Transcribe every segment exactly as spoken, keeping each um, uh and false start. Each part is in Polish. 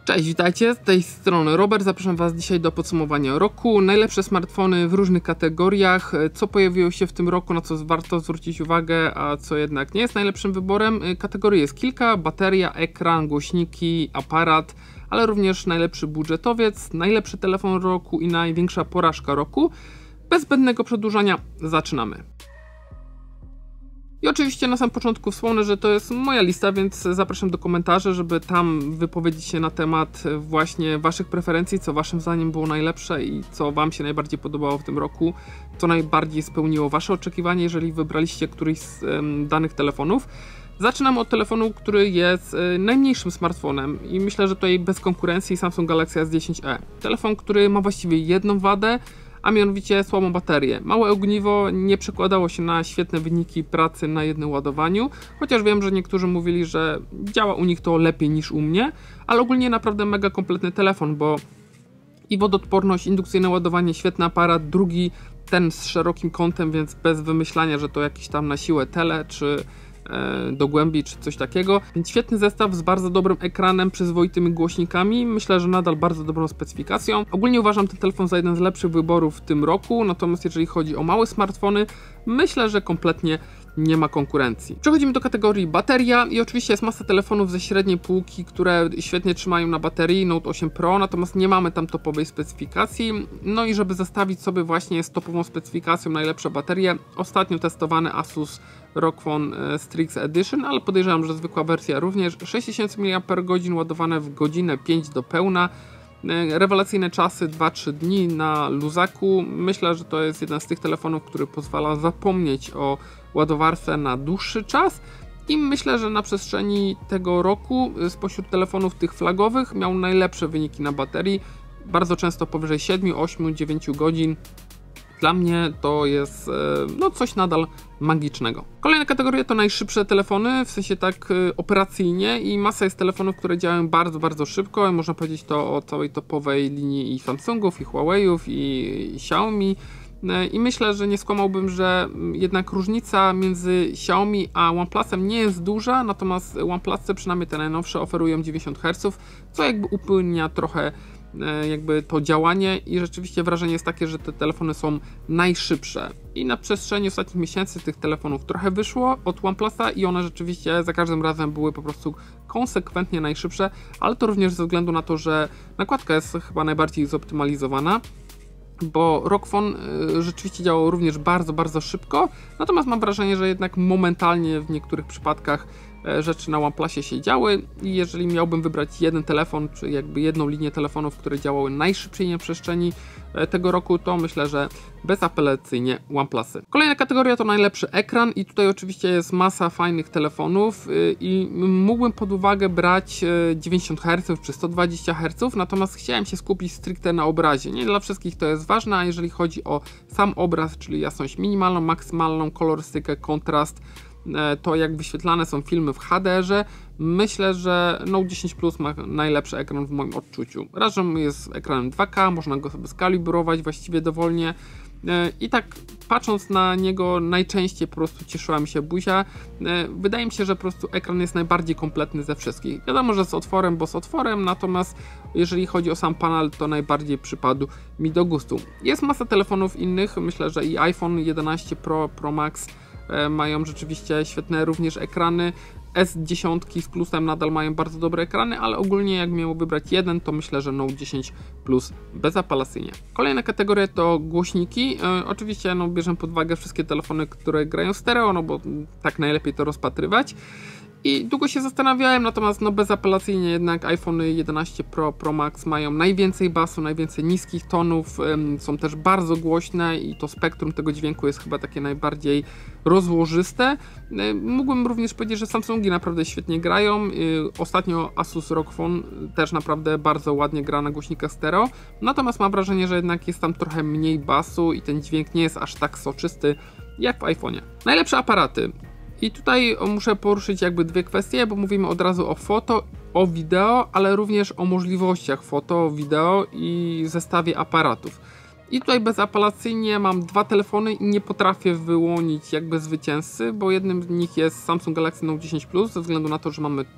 Cześć, witajcie, z tej strony Robert, zapraszam Was dzisiaj do podsumowania roku. Najlepsze smartfony w różnych kategoriach, co pojawiło się w tym roku, na co warto zwrócić uwagę, a co jednak nie jest najlepszym wyborem. Kategorii jest kilka: bateria, ekran, głośniki, aparat, ale również najlepszy budżetowiec, najlepszy telefon roku i największa porażka roku. Bez zbędnego przedłużania zaczynamy. I oczywiście na samym początku wspomnę, że to jest moja lista, więc zapraszam do komentarzy, żeby tam wypowiedzieć się na temat właśnie Waszych preferencji, co Waszym zdaniem było najlepsze i co Wam się najbardziej podobało w tym roku, co najbardziej spełniło Wasze oczekiwania, jeżeli wybraliście któryś z um, danych telefonów. Zaczynam od telefonu, który jest y, najmniejszym smartfonem i myślę, że tutaj bez konkurencji Samsung Galaxy S dziesięć e. Telefon, który ma właściwie jedną wadę, a mianowicie słabą baterię. Małe ogniwo nie przekładało się na świetne wyniki pracy na jednym ładowaniu, chociaż wiem, że niektórzy mówili, że działa u nich to lepiej niż u mnie, ale ogólnie naprawdę mega kompletny telefon, bo i wodoodporność, indukcyjne ładowanie, świetny aparat, drugi ten z szerokim kątem, więc bez wymyślania, że to jakiś tam na siłę tele, czy do głębi, czy coś takiego. Więc świetny zestaw z bardzo dobrym ekranem, przyzwoitymi głośnikami. Myślę, że nadal bardzo dobrą specyfikacją. Ogólnie uważam ten telefon za jeden z lepszych wyborów w tym roku, natomiast jeżeli chodzi o małe smartfony, myślę, że kompletnie nie ma konkurencji. Przechodzimy do kategorii bateria i oczywiście jest masa telefonów ze średniej półki, które świetnie trzymają na baterii, Note osiem Pro, natomiast nie mamy tam topowej specyfikacji. No i żeby zestawić sobie właśnie z topową specyfikacją najlepsze baterie, ostatnio testowany Asus ROG Phone Strix Edition, ale podejrzewam, że zwykła wersja również. sześć tysięcy miliamperów ładowane w godzinę pięć do pełna. Rewelacyjne czasy dwa trzy dni na luzaku. Myślę, że to jest jeden z tych telefonów, który pozwala zapomnieć o ładowarce na dłuższy czas i myślę, że na przestrzeni tego roku spośród telefonów tych flagowych miał najlepsze wyniki na baterii. Bardzo często powyżej siedem, osiem, dziewięć godzin. Dla mnie to jest no, coś nadal magicznego. Kolejna kategoria to najszybsze telefony, w sensie tak operacyjnie, i masa jest telefonów, które działają bardzo, bardzo szybko. Można powiedzieć to o całej topowej linii i Samsungów, i Huawei'ów, i Xiaomi. I myślę, że nie skłamałbym, że jednak różnica między Xiaomi a OnePlusem nie jest duża, natomiast OnePlusy, przynajmniej te najnowsze, oferują dziewięćdziesiąt herców, co jakby upłynnia trochę jakby to działanie i rzeczywiście wrażenie jest takie, że te telefony są najszybsze. I na przestrzeni ostatnich miesięcy tych telefonów trochę wyszło od OnePlusa i one rzeczywiście za każdym razem były po prostu konsekwentnie najszybsze, ale to również ze względu na to, że nakładka jest chyba najbardziej zoptymalizowana, bo ROG Phone rzeczywiście działał również bardzo, bardzo szybko, natomiast mam wrażenie, że jednak momentalnie w niektórych przypadkach rzeczy na OnePlusie się działy i jeżeli miałbym wybrać jeden telefon, czy jakby jedną linię telefonów, które działały najszybciej na przestrzeni tego roku, to myślę, że bezapelacyjnie OnePlusy. Kolejna kategoria to najlepszy ekran i tutaj oczywiście jest masa fajnych telefonów i mógłbym pod uwagę brać dziewięćdziesiąt herców czy sto dwadzieścia herców, natomiast chciałem się skupić stricte na obrazie. Nie dla wszystkich to jest ważne, a jeżeli chodzi o sam obraz, czyli jasność minimalną, maksymalną, kolorystykę, kontrast, to jak wyświetlane są filmy w H D R-ze, myślę, że Note dziesięć Plus ma najlepszy ekran w moim odczuciu. Raz, że jest ekranem dwa K, można go sobie skalibrować właściwie dowolnie i tak patrząc na niego najczęściej po prostu cieszyła mi się buzia. Wydaje mi się, że po prostu ekran jest najbardziej kompletny ze wszystkich. Wiadomo, że z otworem, bo z otworem, natomiast jeżeli chodzi o sam panel, to najbardziej przypadł mi do gustu. Jest masa telefonów innych, myślę, że i iPhone jedenaście Pro, Pro Max mają rzeczywiście świetne również ekrany. S dziesięć z Plusem nadal mają bardzo dobre ekrany, ale ogólnie jak miało wybrać jeden, to myślę, że Note dziesięć Plus bezapelacyjnie. Kolejna kategoria to głośniki. E, oczywiście no, bierzemy pod uwagę wszystkie telefony, które grają stereo, no bo tak najlepiej to rozpatrywać. I długo się zastanawiałem, natomiast no bezapelacyjnie jednak iPhone jedenaście Pro, Pro Max mają najwięcej basu, najwięcej niskich tonów, ym, są też bardzo głośne i to spektrum tego dźwięku jest chyba takie najbardziej rozłożyste. Yy, mógłbym również powiedzieć, że Samsungi naprawdę świetnie grają. Yy, ostatnio Asus ROG Phone też naprawdę bardzo ładnie gra na głośnikach stereo, natomiast mam wrażenie, że jednak jest tam trochę mniej basu i ten dźwięk nie jest aż tak soczysty jak w iPhone'ie. Najlepsze aparaty. I tutaj muszę poruszyć jakby dwie kwestie, bo mówimy od razu o foto, o wideo, ale również o możliwościach foto, wideo i zestawie aparatów. I tutaj bezapelacyjnie mam dwa telefony i nie potrafię wyłonić jakby zwycięzcy, bo jednym z nich jest Samsung Galaxy Note dziesięć Plus, ze względu na to, że mamy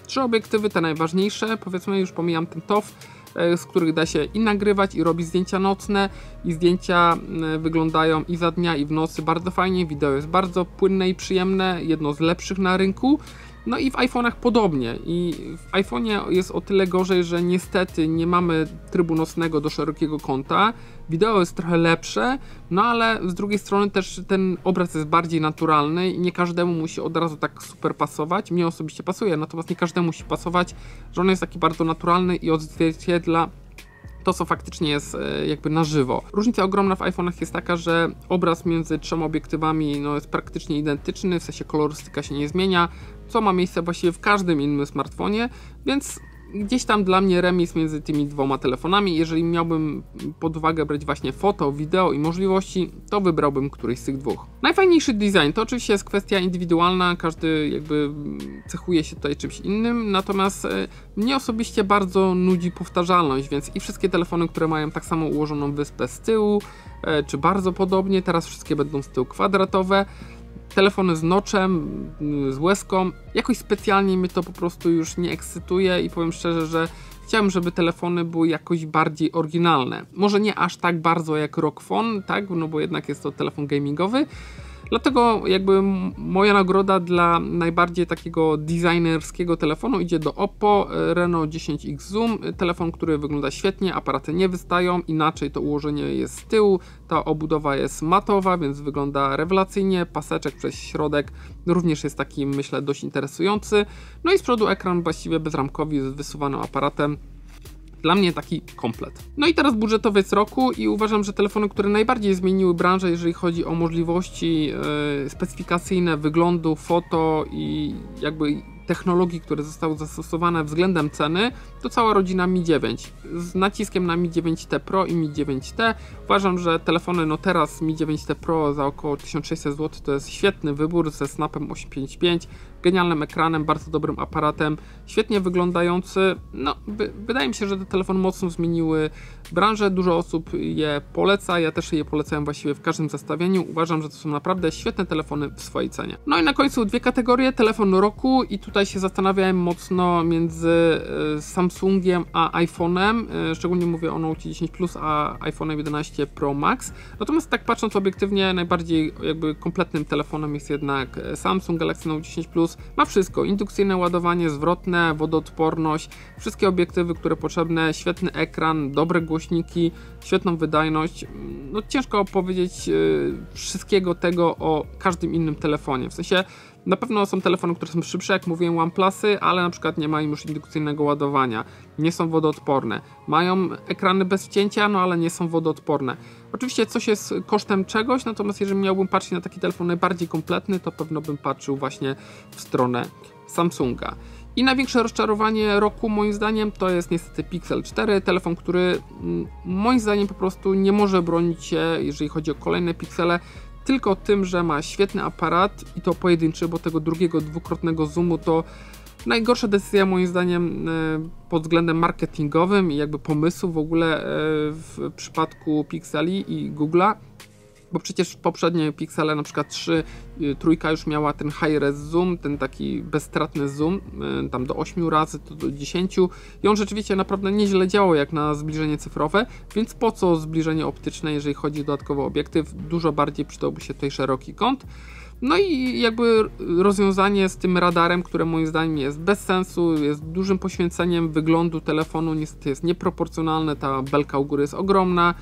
Trzy obiektywy, te najważniejsze, powiedzmy, już pomijam ten T O F, z których da się i nagrywać, i robić zdjęcia nocne, i zdjęcia wyglądają i za dnia, i w nocy bardzo fajnie, wideo jest bardzo płynne i przyjemne, jedno z lepszych na rynku. No i w iPhone'ach podobnie, i w iPhone'ie jest o tyle gorzej, że niestety nie mamy trybu nocnego do szerokiego kąta, wideo jest trochę lepsze, no ale z drugiej strony też ten obraz jest bardziej naturalny i nie każdemu musi od razu tak super pasować, mnie osobiście pasuje, natomiast nie każdemu musi pasować, że on jest taki bardzo naturalny i odzwierciedla to, co faktycznie jest jakby na żywo. Różnica ogromna w iPhone'ach jest taka, że obraz między trzema obiektywami no, jest praktycznie identyczny, w sensie kolorystyka się nie zmienia, co ma miejsce właściwie w każdym innym smartfonie, więc gdzieś tam dla mnie remis między tymi dwoma telefonami. Jeżeli miałbym pod uwagę brać właśnie foto, wideo i możliwości, to wybrałbym któryś z tych dwóch. Najfajniejszy design to oczywiście jest kwestia indywidualna, każdy jakby cechuje się tutaj czymś innym, natomiast mnie osobiście bardzo nudzi powtarzalność, więc i wszystkie telefony, które mają tak samo ułożoną wyspę z tyłu, czy bardzo podobnie, teraz wszystkie będą z tyłu kwadratowe. Telefony z noczem, z łezką, jakoś specjalnie mnie to po prostu już nie ekscytuje i powiem szczerze, że chciałem, żeby telefony były jakoś bardziej oryginalne. Może nie aż tak bardzo jak ROG Phone, tak, no bo jednak jest to telefon gamingowy. Dlatego jakby moja nagroda dla najbardziej takiego designerskiego telefonu idzie do Oppo Reno dziesięć X Zoom. Telefon, który wygląda świetnie, aparaty nie wystają, inaczej to ułożenie jest z tyłu, ta obudowa jest matowa, więc wygląda rewelacyjnie, paseczek przez środek również jest taki, myślę, dość interesujący. No i z przodu ekran właściwie bezramkowy z wysuwanym aparatem. Dla mnie taki komplet. No i teraz budżetowiec roku i uważam, że telefony, które najbardziej zmieniły branżę, jeżeli chodzi o możliwości yy, specyfikacyjne wyglądu, foto i jakby technologii, które zostały zastosowane względem ceny, to cała rodzina Mi dziewięć. Z naciskiem na Mi dziewięć T Pro i Mi dziewięć T. Uważam, że telefony, no teraz Mi dziewięć T Pro za około tysiąc sześćset złotych to jest świetny wybór ze Snapem osiemset pięćdziesiąt pięć, genialnym ekranem, bardzo dobrym aparatem, świetnie wyglądający. No, wy, wydaje mi się, że te telefony mocno zmieniły branżę, dużo osób je poleca, ja też je polecałem właściwie w każdym zestawieniu. Uważam, że to są naprawdę świetne telefony w swojej cenie. No i na końcu dwie kategorie, telefon roku i tutaj się zastanawiałem mocno między Samsungiem a iPhone'em, szczególnie mówię o Note dziesięć Plus a iPhone'em jedenaście Pro Max. Natomiast tak patrząc obiektywnie, najbardziej jakby kompletnym telefonem jest jednak Samsung Galaxy Note dziesięć Plus. Ma wszystko, indukcyjne ładowanie, zwrotne, wodoodporność, wszystkie obiektywy, które potrzebne, świetny ekran, dobre głośniki, świetną wydajność. No ciężko powiedzieć yy, wszystkiego tego o każdym innym telefonie, w sensie na pewno są telefony, które są szybsze, jak mówiłem, OnePlusy, ale na przykład nie mają już indukcyjnego ładowania, nie są wodoodporne, mają ekrany bez wcięcia, no ale nie są wodoodporne. Oczywiście coś jest kosztem czegoś, natomiast jeżeli miałbym patrzeć na taki telefon najbardziej kompletny, to pewno bym patrzył właśnie w stronę Samsunga. I największe rozczarowanie roku moim zdaniem to jest niestety Pixel cztery, telefon, który moim zdaniem po prostu nie może bronić się, jeżeli chodzi o kolejne piksele, tylko tym, że ma świetny aparat i to pojedynczy, bo tego drugiego dwukrotnego zoomu to najgorsza decyzja moim zdaniem pod względem marketingowym i jakby pomysłu w ogóle w przypadku Pixeli i Google'a. Bo przecież poprzednie Pixele, na przykład trzy, trójka już miała ten high res zoom, ten taki bezstratny zoom, tam do ośmiu razy, to do dziesięciu i on rzeczywiście naprawdę nieźle działał jak na zbliżenie cyfrowe, więc po co zbliżenie optyczne, jeżeli chodzi o dodatkowy obiektyw, dużo bardziej przydałby się tutaj szeroki kąt. No i jakby rozwiązanie z tym radarem, które moim zdaniem jest bez sensu, jest dużym poświęceniem wyglądu telefonu, niestety jest nieproporcjonalne, ta belka u góry jest ogromna.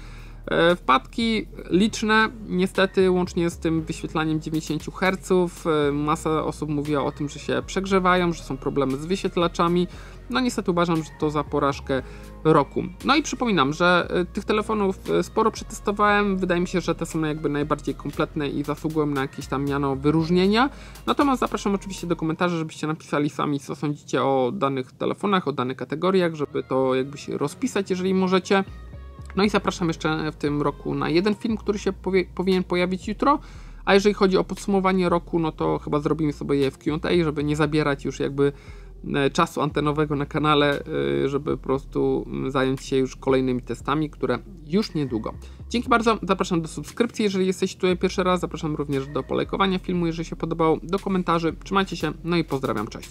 Wpadki liczne, niestety łącznie z tym wyświetlaniem dziewięćdziesiąt herców, masa osób mówiła o tym, że się przegrzewają, że są problemy z wyświetlaczami. No niestety uważam, że to za porażkę roku. No i przypominam, że tych telefonów sporo przetestowałem, wydaje mi się, że te są jakby najbardziej kompletne i zasługują na jakieś tam miano wyróżnienia. Natomiast zapraszam oczywiście do komentarzy, żebyście napisali sami, co sądzicie o danych telefonach, o danych kategoriach, żeby to jakby się rozpisać, jeżeli możecie. No i zapraszam jeszcze w tym roku na jeden film, który się powie, powinien pojawić jutro, a jeżeli chodzi o podsumowanie roku, no to chyba zrobimy sobie je w Q and A, żeby nie zabierać już jakby czasu antenowego na kanale, żeby po prostu zająć się już kolejnymi testami, które już niedługo. Dzięki bardzo, zapraszam do subskrypcji, jeżeli jesteście tutaj pierwszy raz, zapraszam również do polajkowania filmu, jeżeli się podobało, do komentarzy, trzymajcie się, no i pozdrawiam, cześć.